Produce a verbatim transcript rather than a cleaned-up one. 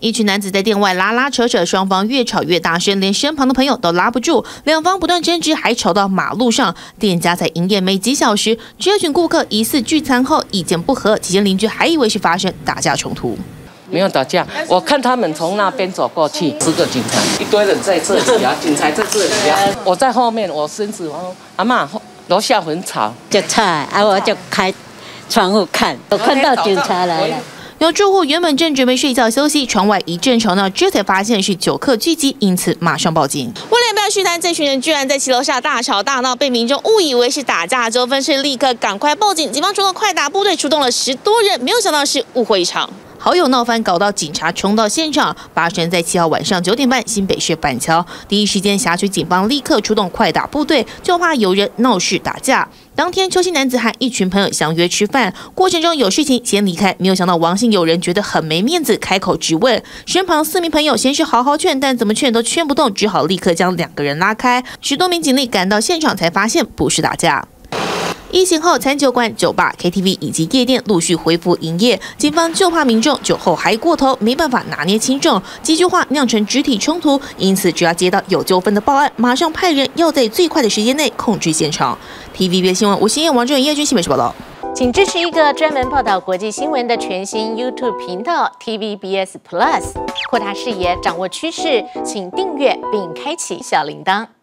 一群男子在店外拉拉扯扯，双方越吵越大声，连身旁的朋友都拉不住，两方不断争执，还吵到马路上。店家才营业没几小时，这群顾客疑似聚餐后意见不合，期间邻居还以为是发生打架冲突。 没有打架，我看他们从那边走过去，十个警察，一堆人在这里啊，警察在这里啊，我在后面，我孙子我说阿嬷楼下很吵， 就吵啊，我就开窗户看，我看到警察来了。 有住户原本正准备睡觉休息，窗外一阵吵闹，这才发现是酒客聚集，因此马上报警。为了不要续谈，这群人居然在骑楼下大吵大闹，被民众误以为是打架纠纷，是立刻赶快报警。警方出动快打部队，出动了十多人，没有想到是误会一场。 好友闹翻，搞到警察冲到现场。发生在七号晚上九点半，新北市板桥。第一时间，辖区警方立刻出动快打部队，就怕有人闹事打架。当天，邱姓男子和一群朋友相约吃饭，过程中有事情先离开，没有想到王姓友人觉得很没面子，开口质问。身旁四名朋友先是好好劝，但怎么劝都劝不动，只好立刻将两个人拉开。十多名警力赶到现场，才发现不是打架。 疫情后，餐酒馆、酒吧、K T V 以及夜店陆续恢复营业。警方就怕民众酒后嗨过头，没办法拿捏轻重，几句话酿成肢体冲突。因此，只要接到有纠纷的报案，马上派人要在最快的时间内控制现场。T V B 新闻吴欣燕、王正元、叶军新北市报道。 请支持一个专门报道国际新闻的全新 YouTube 频道 T V B S Plus， 扩大视野，掌握趋势，请订阅并开启小铃铛。